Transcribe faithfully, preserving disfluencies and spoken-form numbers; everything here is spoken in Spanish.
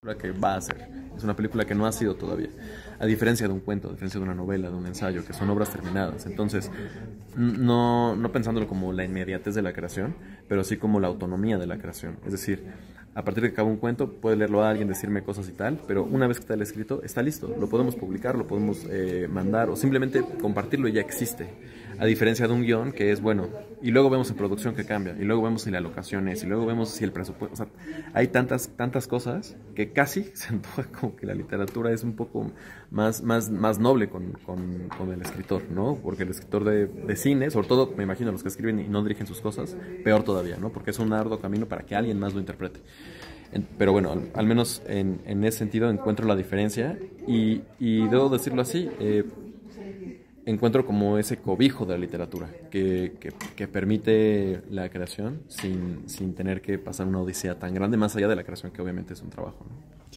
Que va a ser. Es una película que no ha sido todavía. A diferencia de un cuento, a diferencia de una novela, de un ensayo, que son obras terminadas. Entonces, no, no pensándolo como la inmediatez de la creación, pero sí como la autonomía de la creación. Es decir, a partir de que acaba un cuento, puede leerlo a alguien, decirme cosas y tal, pero una vez que está el escrito, está listo. Lo podemos publicar, lo podemos eh, mandar o simplemente compartirlo y ya existe. A diferencia de un guión que es bueno, y luego vemos en producción que cambia, y luego vemos si la locación es, y luego vemos si el presupuesto. O sea, hay tantas, tantas cosas que casi se antoja como que la literatura es un poco más, más, más noble con, con, con el escritor, ¿no? Porque el escritor de, de cine, sobre todo, me imagino, los que escriben y no dirigen sus cosas, peor todavía, ¿no? Porque es un arduo camino para que alguien más lo interprete. Pero bueno, al, al menos en, en ese sentido encuentro la diferencia y, y debo decirlo así, eh, encuentro como ese cobijo de la literatura que, que, que permite la creación sin, sin tener que pasar una odisea tan grande, más allá de la creación, que obviamente es un trabajo, ¿no?